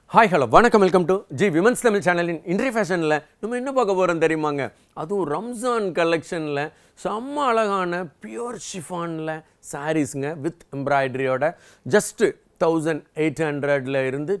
Hi, hello, வணக்கம் welcome to G women's Tamil சேனலின் இன்றைய ஃபேஷனில் நம்ம என்ன பார்க்க போகிறோம் தெரியுமாங்க? அதுவும் ரம்ஜான் கலெக்ஷனில் செம்ம அழகான பியூர் ஷிஃபானில் சாரீஸுங்க வித் எம்ப்ராய்டரியோட ஜஸ்ட் 1800 இருந்து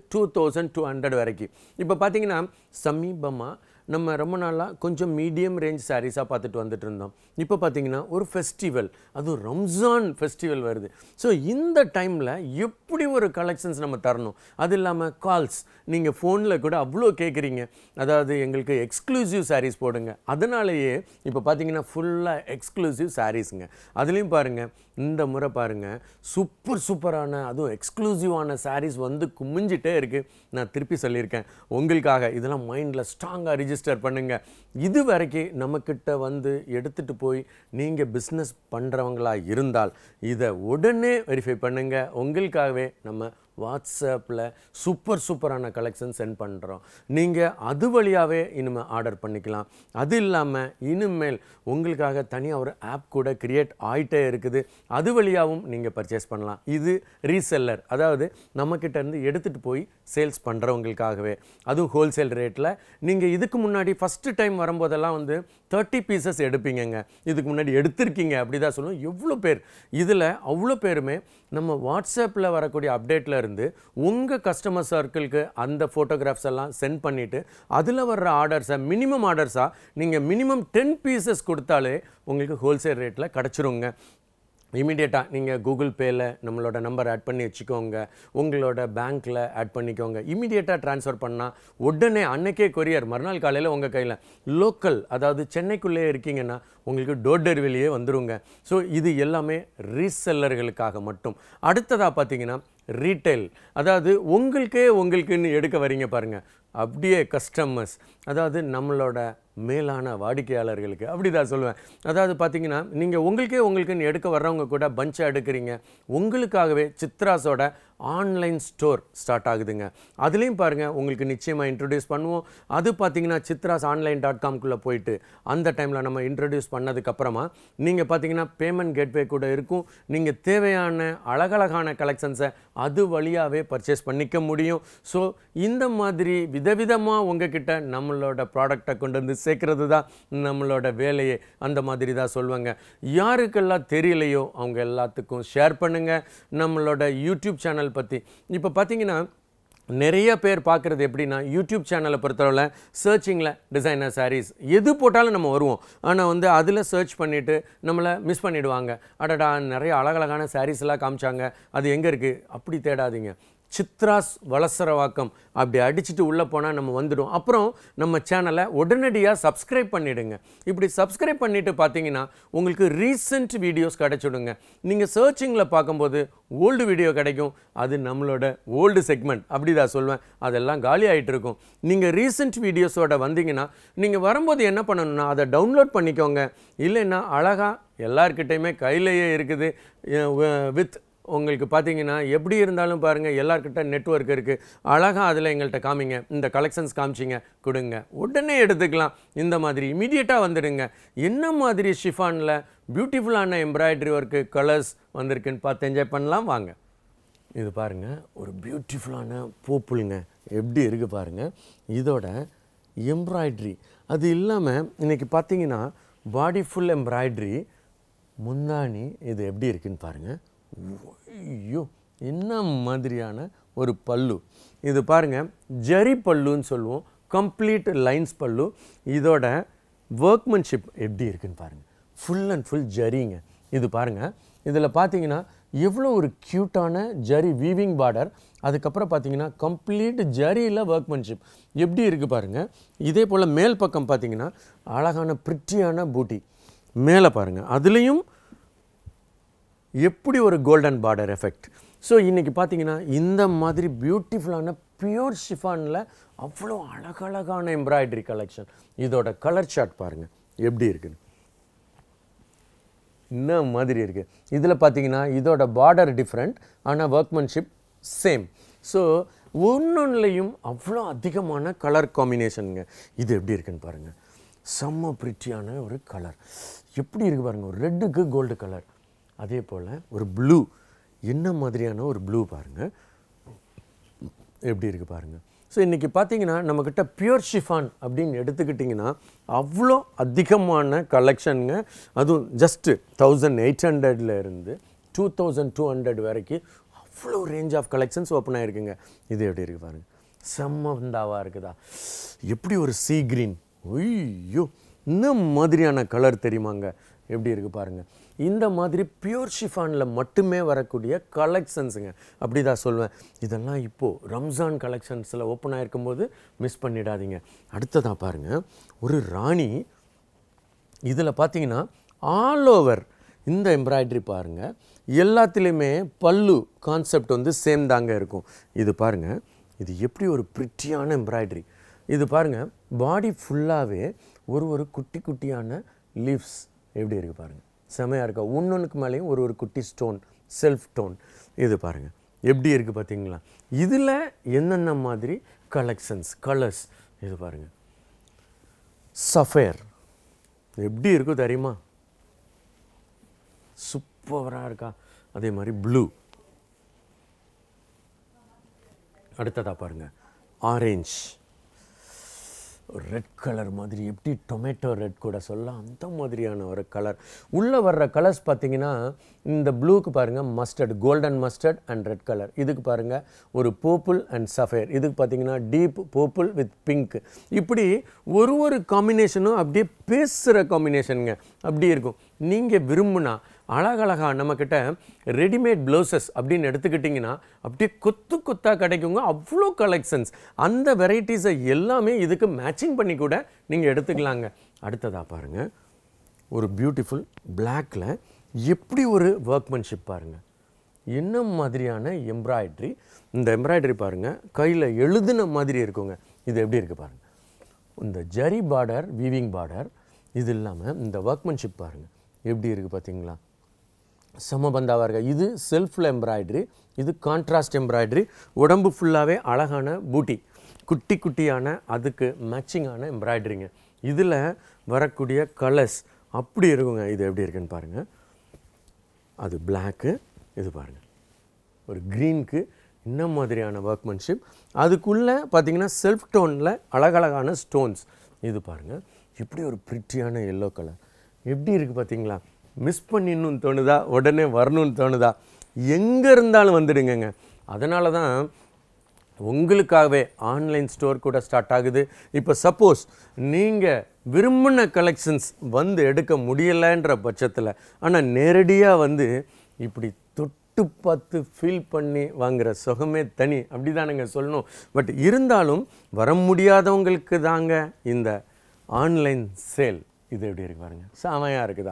2200 வரைக்கும். இப்போ பார்த்தீங்கன்னா சமீபமாக நம்ம ரொம்ப நாளாக கொஞ்சம் மீடியம் ரேஞ்ச் சாரீஸாக பார்த்துட்டு வந்துட்டு இருந்தோம். இப்போ பார்த்தீங்கன்னா ஒரு ஃபெஸ்டிவல், அதுவும் ரம்ஜான் ஃபெஸ்டிவல் வருது. ஸோ இந்த டைமில் எப்படி ஒரு கலெக்ஷன்ஸ் நம்ம தரணும், அது இல்லாமல் கால்ஸ் நீங்கள் ஃபோனில் கூட அவ்வளோ கேட்குறீங்க, அதாவது எங்களுக்கு எக்ஸ்க்ளூசிவ் சாரீஸ் போடுங்க. அதனாலேயே இப்போ பார்த்தீங்கன்னா ஃபுல்லாக எக்ஸ்க்ளூசிவ் சாரீஸுங்க. அதுலேயும் பாருங்கள், இந்த முறை பாருங்கள் சூப்பரான அதுவும் எக்ஸ்க்ளூசிவான சாரீஸ் வந்து குமிஞ்சிட்டே இருக்குது. நான் திருப்பி சொல்லியிருக்கேன் உங்களுக்காக, இதெல்லாம் மைண்டில் ஸ்ட்ராங்காக ரிஜிஸ்டர் பண்ணுங்கள். இது வரைக்கும் நம்மக்கிட்ட வந்து எடுத்துகிட்டு போய் நீங்கள் பிஸ்னஸ் பண்ணுறவங்களா இருந்தால் இதை உடனே வெரிஃபை பண்ணுங்கள். உங்களுக்காகவே நம்ம வாட்ஸ்அப்பில் சூப்பரான கலெக்ஷன் சென்ட் பண்ணுறோம். நீங்கள் அது வழியாகவே இனிமேல் ஆர்டர் பண்ணிக்கலாம். அது இல்லாமல் இனிமேல் உங்களுக்காக தனியாக ஒரு ஆப் கூட க்ரியேட் ஆகிட்டே இருக்குது. அது வழியாகவும் நீங்கள் பர்ச்சேஸ் பண்ணலாம். இது ரீசெல்லர், அதாவது நம்மக்கிட்ட இருந்து எடுத்துகிட்டு போய் சேல்ஸ் பண்ணுறவங்களுக்காகவே, அதுவும் ஹோல்சேல் ரேட்டில். நீங்கள் இதுக்கு முன்னாடி ஃபஸ்ட்டு டைம் வரும்போதெல்லாம் வந்து 30 பீசஸ் எடுப்பீங்கங்க. இதுக்கு முன்னாடி எடுத்திருக்கீங்க அப்படி தான் சொல்லுவோம். எவ்வளோ பேர் இதில் அவ்வளோ பேருமே நம்ம வாட்ஸ்அப்பில் வரக்கூடிய அப்டேட்டில் இருந்து உங்கள் கஸ்டமர் சர்க்கிளுக்கு அந்த ஃபோட்டோகிராஃப்ஸ் எல்லாம் சென்ட் பண்ணிவிட்டு அதில் வர்ற ஆர்டர்ஸை மினிமம் ஆர்டர்ஸாக நீங்கள் மினிமம் 10 பீசஸ் கொடுத்தாலே உங்களுக்கு ஹோல்சேல் ரேட்டில் கிடச்சிருங்க. இமீடியட்டாக நீங்கள் கூகுள் பேயில் நம்மளோட நம்பர் ஆட் பண்ணி வச்சுக்கோங்க, உங்களோட பேங்க்கில் ஆட் பண்ணிக்கோங்க. இமீடியட்டாக ட்ரான்ஸ்ஃபர் பண்ணால் உடனே அன்னைக்கே கொரியர் மறுநாள் காலையில் உங்கள் கையில். லோக்கல், அதாவது சென்னைக்குள்ளே இருக்கீங்கன்னா உங்களுக்கு டோர் டெலிவரியே வந்துருங்க. ஸோ இது எல்லாமே ரீசெல்லர்களுக்காக மட்டும். அடுத்ததாக பார்த்தீங்கன்னா ரீட்டைல், அதாவது உங்களுக்குன்னு எடுக்க வரீங்க பாருங்கள், அப்படியே கஸ்டமர்ஸ், அதாவது நம்மளோட மேலான வாடிக்கையாளர்களுக்கு அப்படி தான் சொல்லுவேன். அதாவது பார்த்தீங்கன்னா நீங்கள் உங்களுக்குன்னு எடுக்க வர்றவங்க கூட பஞ்சாக எடுக்கிறீங்க. உங்களுக்காகவே சித்ராஸோட ஆன்லைன் ஸ்டோர் ஸ்டார்ட் ஆகுதுங்க. அதுலேயும் பாருங்கள் உங்களுக்கு நிச்சயமாக இன்ட்ரடியூஸ் பண்ணுவோம். அது பார்த்தீங்கன்னா சித்ராஸ் ஆன்லைன்.comக்குள்ளே போயிட்டு அந்த டைமில் நம்ம இன்ட்ரடியூஸ் பண்ணதுக்கப்புறமா நீங்கள் பார்த்தீங்கன்னா பேமெண்ட் கேட்வே கூட இருக்கும். நீங்கள் தேவையான அழகழகான கலெக்ஷன்ஸை அது வழியாகவே பர்ச்சேஸ் பண்ணிக்க முடியும். ஸோ இந்த மாதிரி விதவிதமாக உங்ககிட்ட நம்மளோட ப்ராடக்டை கொண்டு வந்து சேர்க்கறது தான் நம்மளோட வேலையே. அந்த மாதிரி தான் சொல்லுவாங்க. யாருக்கெல்லாம் தெரியலையோ அவங்க எல்லாத்துக்கும் ஷேர் பண்ணுங்கள் நம்மளோட யூடியூப் சேனல் பற்றி. இப்போ பார்த்தீங்கன்னா நிறைய பேர் பார்க்குறது எப்படின்னா, யூடியூப் சேனலை பொறுத்தவரை சர்ச்சிங்கில் டிசைனர் சாரீஸ் எது போட்டாலும் நம்ம வருவோம். ஆனால் வந்து அதில் சர்ச் பண்ணிவிட்டு நம்மளை மிஸ் பண்ணிவிடுவாங்க. அடடா நிறைய அழகழகான சாரீஸ்லாம் காமிச்சாங்க, அது எங்கே இருக்குது அப்படி தேடாதீங்க. சித்ராஸ் வலசரவாக்கம் அப்படி அடிச்சுட்டு உள்ளே போனால் நம்ம வந்துடும். அப்புறம் நம்ம சேனலை உடனடியாக சப்ஸ்கிரைப் பண்ணிவிடுங்க. இப்படி சப்ஸ்கிரைப் பண்ணிவிட்டு பார்த்தீங்கன்னா உங்களுக்கு ரீசெண்ட் வீடியோஸ் கிடச்சிடுங்க. நீங்கள் சர்ச்சிங்கில் பார்க்கும்போது ஓல்டு வீடியோ கிடைக்கும், அது நம்மளோட ஓல்டு செக்மெண்ட் அப்படி தான் சொல்லுவேன், அதெல்லாம் காலி ஆகிட்டு இருக்கும். நீங்கள் ரீசெண்ட் வீடியோஸோட வந்தீங்கன்னா நீங்கள் வரும்போது என்ன பண்ணணும்னா அதை டவுன்லோட் பண்ணிக்கோங்க. இல்லைன்னா அழகாக எல்லார்கிட்டையுமே கையிலேயே இருக்குது. வித் உங்களுக்கு பார்த்தீங்கன்னா எப்படி இருந்தாலும் பாருங்கள் எல்லார்கிட்ட நெட்வொர்க் இருக்குது. அழகாக அதில் எங்கள்கிட்ட காமிங்க, இந்த கலெக்ஷன்ஸ் காமிச்சிங்க கொடுங்க, உடனே எடுத்துக்கலாம். இந்த மாதிரி இமீடியட்டாக வந்துடுங்க. என்ன மாதிரி ஷிஃபானில் பியூட்டிஃபுல்லான எம்ப்ராய்டரி ஒர்க்கு கலர்ஸ் வந்திருக்குன்னு பார்த்து என்ஜாய் பண்ணலாம் வாங்க. இது பாருங்கள் ஒரு பியூட்டிஃபுல்லான பூப்புளுங்க, எப்படி இருக்குது பாருங்கள். இதோட எம்ப்ராய்ட்ரி அது இல்லாமல் இன்றைக்கி பார்த்தீங்கன்னா பாடி ஃபுல் எம்ப்ராய்ட்ரி, முந்தானி இது எப்படி இருக்குன்னு பாருங்கள். ஐயோ என்ன மாதிரியான ஒரு பல்லு இது பாருங்கள், ஜரி பல்லுன்னு சொல்லுவோம், கம்ப்ளீட் லைன்ஸ் பல்லு. இதோட ஒர்க்மன்ஷிப் எப்படி இருக்குன்னு பாருங்கள், ஃபுல் அண்ட் ஃபுல் ஜரிங்க. இது பாருங்கள், இதில் பார்த்தீங்கன்னா எவ்வளோ ஒரு க்யூட்டான ஜரி வீவிங் பார்டர். அதுக்கப்புறம் பார்த்தீங்கன்னா கம்ப்ளீட் ஜரியில் ஒர்க்மன்ஷிப் எப்படி இருக்குது பாருங்கள். இதே போல் மேல் பக்கம் பார்த்தீங்கன்னா அழகான பிரிட்டியான பூட்டி மேலே பாருங்கள், அதுலேயும் எப்படி ஒரு கோல்டன் பார்டர் எஃபெக்ட். ஸோ இன்றைக்கி பார்த்தீங்கன்னா இந்த மாதிரி பியூட்டிஃபுல்லான பியூர் ஷிஃபானில் அவ்வளோ அழகழகான எம்ப்ராய்டரி கலெக்ஷன். இதோட கலர் சார்ட் பாருங்கள் எப்படி இருக்குன்னு, என்ன மாதிரி இருக்குது. இதில் பார்த்தீங்கன்னா இதோட பார்டர் டிஃப்ரெண்ட், ஆனால் ஒர்க்மன்ஷிப் சேம். ஸோ ஒன்னொன்னுலையும் அவ்வளோ அதிகமான கலர் காம்பினேஷனுங்க. இது எப்படி இருக்குன்னு பாருங்கள், செம்ம பிரிட்டியான ஒரு கலர் எப்படி இருக்குது பாருங்கள். ஒரு ரெட்டுக்கு கோல்டு கலர், அதே போல் ஒரு ப்ளூ, என்ன மாதிரியான ஒரு ப்ளூ பாருங்கள் எப்படி இருக்குது பாருங்கள். ஸோ இன்றைக்கி பார்த்தீங்கன்னா நம்மக்கிட்ட பியூர் ஷிஃபான் அப்படின்னு எடுத்துக்கிட்டிங்கன்னா அவ்வளோ அதிகமான கலெக்ஷனுங்க. அதுவும் ஜஸ்ட்டு 1800 இருந்து 2200 வரைக்கும் அவ்வளோ ரேஞ்ச் ஆஃப் கலெக்ஷன்ஸ் ஓப்பன் ஆகிருக்குங்க. இது எப்படி இருக்குது பாருங்கள், செம்ம வந்தாவாக இருக்குதா, எப்படி ஒரு சீ க்ரீன், ஐயோ இந்த மாதிரியான கலர் தெரியுமாங்க, எப்படி இருக்குது பாருங்கள். இந்த மாதிரி பியூர் ஷிஃபானில் மட்டுமே வரக்கூடிய கலெக்ஷன்ஸுங்க, அப்படி தான் சொல்லுவேன். இதெல்லாம் இப்போது ரம்ஜான் கலெக்ஷன்ஸில் ஓப்பன் ஆகிருக்கும் போது மிஸ் பண்ணிடாதீங்க. அடுத்ததாக பாருங்கள், ஒரு ராணி, இதில் பார்த்தீங்கன்னா ஆல் ஓவர் இந்த எம்ப்ராய்டரி பாருங்கள், எல்லாத்துலேயுமே பல்லு கான்செப்ட் வந்து சேம் தாங்க இருக்கும். இது பாருங்கள், இது எப்படி ஒரு பிரிட்டியான எம்ப்ராய்டரி. இது பாருங்கள், பாடி ஃபுல்லாகவே ஒரு குட்டி குட்டியான லீவ்ஸ் எப்படி இருக்குது பாருங்கள், செமையாக இருக்கா. ஒன்றுக்கு மேலேயும் ஒரு குட்டி ஸ்டோன், செல்ஃப் டோன். இது பாருங்கள் எப்படி இருக்குது பார்த்தீங்களா. இதில் என்னென்ன மாதிரி கலெக்ஷன்ஸ், கலர்ஸ், இது பாருங்கள். சஃபேர் எப்படி இருக்கும் தெரியுமா, சூப்பராக இருக்கா. அதே மாதிரி ப்ளூ. அடுத்ததாக பாருங்கள், ஆரேஞ்ச், ரெட் கலர் மாதிரி, எப்படி டொமேட்டோ ரெட் கூட சொல்லலாம், அந்த மாதிரியான ஒரு கலர். உள்ளே வர்ற கலர்ஸ் பார்த்தீங்கன்னா இந்த ப்ளூக்கு பாருங்கள் mustard, golden mustard and red colour. இதுக்கு பாருங்கள் ஒரு பர்பிள் அண்ட் சஃபேர். இதுக்கு பார்த்தீங்கன்னா டீப் பர்பிள் வித் பிங்க். இப்படி ஒரு காம்பினேஷனும் அப்படியே பேசுகிற காம்பினேஷனுங்க, அப்படி இருக்கும். நீங்கள் விரும்புனா அழகழகாக நம்மக்கிட்ட ரெடிமேட் ப்ளவுசஸ் அப்படின்னு எடுத்துக்கிட்டிங்கன்னா அப்படியே கொத்தாக கிடைக்குங்க, அவ்வளோ கலெக்ஷன்ஸ். அந்த வெரைட்டிஸை எல்லாமே இதுக்கு மேட்சிங் பண்ணி கூட நீங்கள் எடுத்துக்கலாங்க. அடுத்ததாக பாருங்கள், ஒரு பியூட்டிஃபுல் பிளாக்கில் எப்படி ஒரு ஒர்க்மன்ஷிப் பாருங்கள், என்ன மாதிரியான எம்ப்ராய்ட்ரி. இந்த எம்ப்ராய்டரி பாருங்கள் கையில் எழுதுன மாதிரி இருக்குங்க. இது எப்படி இருக்குது பாருங்கள், இந்த ஜரி பார்டர், வீவிங் பார்டர், இது இல்லாமல் இந்த ஒர்க்மன்ஷிப் பாருங்கள் எப்படி இருக்குது பார்த்தீங்களா, சமபந்தாவாக இருக்கா. இது செல்ஃபில் எம்ப்ராய்டரி, இது கான்ட்ராஸ்ட் எம்ப்ராய்டரி. உடம்பு ஃபுல்லாகவே அழகான பூட்டி, குட்டி குட்டியான அதுக்கு மேட்சிங்கான எம்ப்ராய்டரிங்க. இதில் வரக்கூடிய கலர்ஸ் அப்படி இருக்குங்க. இது எப்படி இருக்குன்னு பாருங்கள், அது பிளாக்கு, இது பாருங்கள் ஒரு க்ரீனுக்கு இந்த மாதிரியான ஒர்க்மன்ஷிப். அதுக்குள்ளே பார்த்தீங்கன்னா செல்ஃப் டோனில் அழகழகான ஸ்டோன்ஸ். இது பாருங்கள் இப்படி ஒரு பிரிட்டியான எல்லோ கலர், எப்படி இருக்குது பார்த்தீங்களா. மிஸ் பண்ணிடணும்னு தோணுதா, உடனே வரணும்னு தோணுதா, எங்கே இருந்தாலும் வந்துடுங்க. அதனால தான் உங்களுக்காகவே ஆன்லைன் ஸ்டோர் கூட ஸ்டார்ட் ஆகுது. இப்போ சப்போஸ் நீங்கள் விரும்பின கலெக்ஷன்ஸ் வந்து எடுக்க முடியலைன்ற பட்சத்தில், ஆனால் நேரடியாக வந்து இப்படி தொட்டு பார்த்து ஃபீல் பண்ணி வாங்குகிற சுகமே தனி, அப்படி தானுங்க சொல்லணும். பட் இருந்தாலும் வர முடியாதவங்களுக்கு தாங்க இந்த ஆன்லைன் சேல். இது எப்படி இருக்கு பாருங்கள், செமையாக இருக்குதா.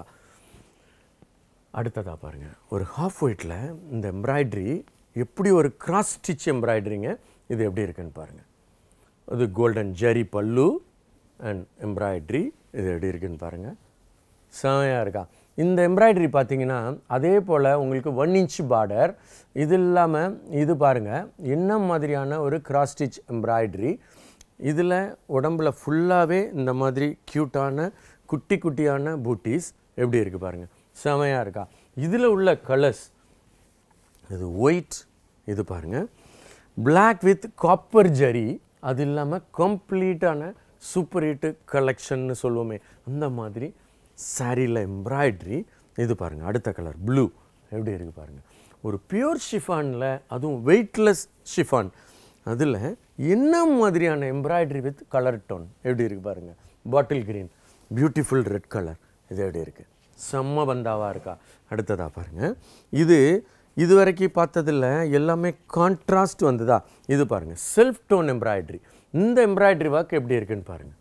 அடுத்ததாக பாருங்கள், ஒரு ஹாஃப் ஒயிட்டில் இந்த எம்ப்ராய்ட்ரி எப்படி ஒரு கிராஸ் ஸ்டிச் எம்ப்ராய்டரிங்க. இது எப்படி இருக்குன்னு பாருங்கள், அது கோல்டன் ஜரி பல்லு அண்ட் எம்ப்ராய்ட்ரி. இது எப்படி இருக்குன்னு பாருங்கள், செமையாக இருக்கா. இந்த எம்ப்ராய்டரி பார்த்தீங்கன்னா அதே போல் உங்களுக்கு 1 இன்ச் பார்டர். இது இல்லாமல் இது பாருங்கள் என்ன மாதிரியான ஒரு கிராஸ் ஸ்டிச் எம்ப்ராய்டரி. இதில் உடம்பில் ஃபுல்லாகவே இந்த மாதிரி க்யூட்டான குட்டி குட்டியான பூட்டிஸ் எப்படி இருக்குது பாருங்கள், செமையாக இருக்கா. இதில் உள்ள கலர்ஸ், இது ஒயிட், இது பாருங்கள் பிளாக் வித் காப்பர் ஜரி. அது இல்லாமல் கம்ப்ளீட்டான சூப்பர் ஹிட்டு கலெக்ஷன்னு சொல்லுவோமே அந்த மாதிரி சாரியில் எம்ப்ராய்ட்ரி. இது பாருங்கள் அடுத்த கலர் ப்ளூ, எப்படி இருக்குது பாருங்கள். ஒரு பியூர் ஷிஃபானில், அதுவும் வெயிட்லெஸ் ஷிஃபான், அதில் என்ன மாதிரியான எம்ப்ராய்டரி வித் கலர் டோன் எப்படி இருக்குது பாருங்கள். Bottle green, beautiful red colour. இது எப்படி இருக்குது, செம்ம பந்தாவாக இருக்கா. அடுத்ததாக பாருங்கள், இது வரைக்கும் பார்த்ததில் எல்லாமே கான்ட்ராஸ்ட் வந்ததா. இது பாருங்கள் செல்ஃப் டோன் எம்ப்ராய்டரி. இந்த எம்ப்ராய்டரி ஒர்க் எப்படி இருக்குன்னு பாருங்கள்.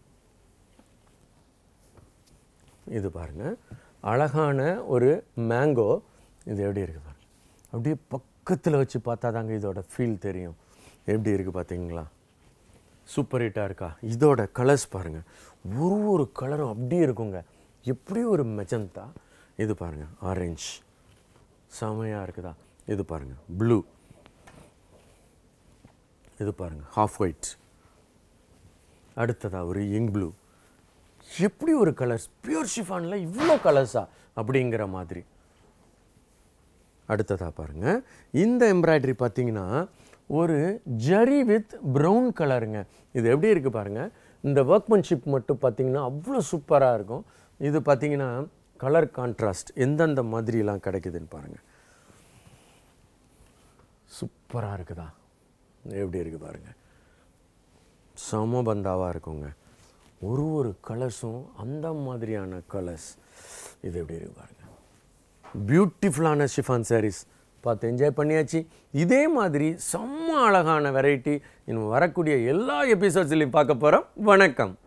இது பாருங்கள் அழகான ஒரு மேங்கோ. இது எப்படி இருக்குது பாருங்கள், அப்படியே பக்கத்தில் வச்சு பார்த்தா தாங்க இதோட ஃபீல் தெரியும். எப்படி இருக்குது பார்த்தீங்களா, சூப்பர் ஹிட்டாக இருக்கா. இதோட கலர்ஸ் பாருங்கள், ஒரு கலரும் அப்படியே இருக்குங்க, எப்படி ஒரு மெஜந்தா. இது பாருங்கள் ஆரஞ்சு, செமையாக இருக்குதா. இது பாருங்கள் ப்ளூ, இது பாருங்கள் ஹாஃப் ஒயிட். அடுத்ததாக ஒரு இங்க் ப்ளூ. எப்படி ஒரு கலர்ஸ், பியூர் ஷிஃபானில் இவ்வளோ கலர்ஸா அப்படிங்கிற மாதிரி. அடுத்ததாக பாருங்கள், இந்த எம்ப்ராய்டரி பார்த்தீங்கன்னா ஒரு ஜரி வித் ப்ரௌன் கலருங்க. இது எப்படி இருக்குது பாருங்கள். இந்த ஒர்க்மன்ஷிப் மட்டும் பார்த்திங்கன்னா அவ்வளோ சூப்பராக இருக்கும். இது பார்த்திங்கன்னா கலர் கான்ட்ராஸ்ட் எந்தெந்த மாதிரிலாம் கிடைக்குதுன்னு பாருங்கள். சூப்பராக இருக்குதா? எப்படி இருக்குது பாருங்கள். சமபந்தாவாக இருக்குங்க. ஒரு கலர்ஸும் அந்த மாதிரியான கலர்ஸ். இது எப்படி இருக்குது பாருங்கள். பியூட்டிஃபுல்லான ஷிஃபான் சாரீஸ் பார்த்து என்ஜாய் பண்ணியாச்சு. இதே மாதிரி செம்ம அழகான வெரைட்டி இன்னும் வரக்கூடிய எல்லா எபிசோட்ஸ்லையும் பார்க்க போகிறோம். வணக்கம்.